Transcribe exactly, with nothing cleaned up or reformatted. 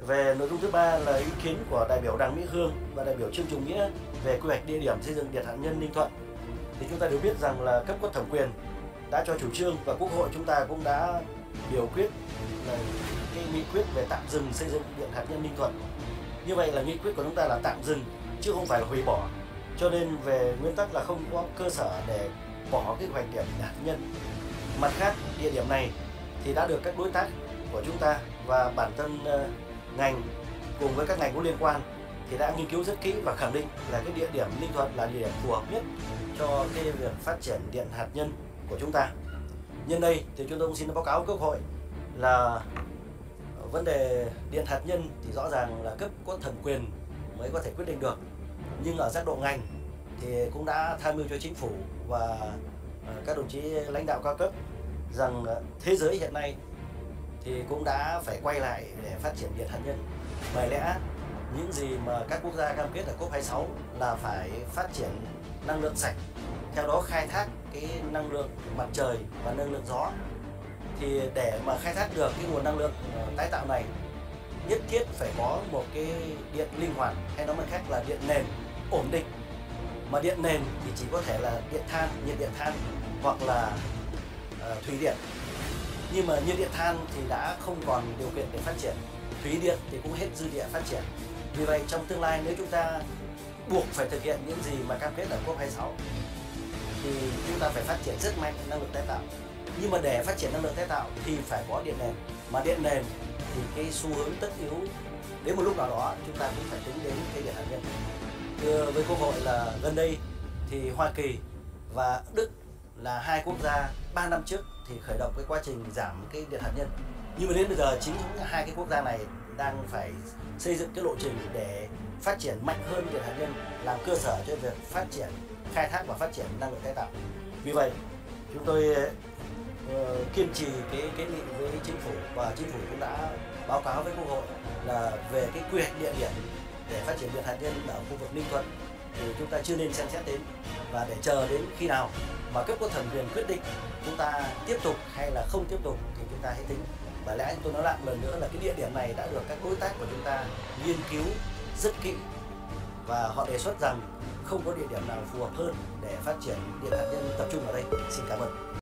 Về nội dung thứ ba là ý kiến của đại biểu Đặng Mỹ Hương và đại biểu Trương Trung Nghĩa về quy hoạch địa điểm xây dựng điện hạt nhân Ninh Thuận. Thì chúng ta đều biết rằng là cấp có thẩm quyền đã cho chủ trương và Quốc hội chúng ta cũng đã biểu quyết là cái nghị quyết về tạm dừng xây dựng điện hạt nhân Ninh Thuận. Như vậy là nghị quyết của chúng ta là tạm dừng chứ không phải là hủy bỏ. Cho nên về nguyên tắc là không có cơ sở để bỏ cái hoạch điểm hạt nhân. Mặt khác, địa điểm này thì đã được các đối tác của chúng ta và bản thân uh, ngành cùng với các ngành có liên quan thì đã nghiên cứu rất kỹ và khẳng định là cái địa điểm Ninh Thuận là địa điểm phù hợp nhất cho cái việc phát triển điện hạt nhân của chúng ta. Nhân đây thì chúng tôi cũng xin báo cáo Quốc hội là vấn đề điện hạt nhân thì rõ ràng là cấp có thẩm quyền mới có thể quyết định được, nhưng ở giác độ ngành thì cũng đã tham mưu cho chính phủ và các đồng chí lãnh đạo cao cấp rằng thế giới hiện nay thì cũng đã phải quay lại để phát triển điện hạt nhân. Bởi lẽ những gì mà các quốc gia cam kết ở cốp hai mươi sáu là phải phát triển năng lượng sạch, theo đó khai thác cái năng lượng mặt trời và năng lượng gió. Thì để mà khai thác được cái nguồn năng lượng tái tạo này, nhất thiết phải có một cái điện linh hoạt, hay nói một cách là điện nền ổn định. Mà điện nền thì chỉ có thể là điện than, nhiệt điện than hoặc là uh, thủy điện. Nhưng mà nhiệt điện than thì đã không còn điều kiện để phát triển, thủy điện thì cũng hết dư địa phát triển. Vì vậy trong tương lai nếu chúng ta buộc phải thực hiện những gì mà cam kết ở cốp hai mươi sáu thì chúng ta phải phát triển rất mạnh năng lượng tái tạo. Nhưng mà để phát triển năng lượng tái tạo thì phải có điện nền. Mà điện nền thì cái xu hướng tất yếu đến một lúc nào đó chúng ta cũng phải tính đến cái điện hạt nhân. Thưa với Quốc hội là gần đây thì Hoa Kỳ và Đức là hai quốc gia ba năm trước thì khởi động cái quá trình giảm cái điện hạt nhân. Nhưng mà đến bây giờ chính hai cái quốc gia này đang phải xây dựng cái lộ trình để phát triển mạnh hơn điện hạt nhân, làm cơ sở cho việc phát triển, khai thác và phát triển năng lượng tái tạo. Vì vậy chúng tôi uh, kiên trì cái kiến nghị với chính phủ và chính phủ cũng đã báo cáo với Quốc hội là về cái quy hoạch địa điểm để phát triển điện hạt nhân ở khu vực Ninh Thuận thì chúng ta chưa nên xem xét đến, và để chờ đến khi nào mà cấp có thẩm quyền quyết định chúng ta tiếp tục hay là không tiếp tục thì chúng ta hãy tính. Bởi lẽ tôi nói lại một lần nữa là cái địa điểm này đã được các đối tác của chúng ta nghiên cứu rất kỹ và họ đề xuất rằng không có địa điểm nào phù hợp hơn để phát triển điện hạt nhân tập trung ở đây. Xin cảm ơn.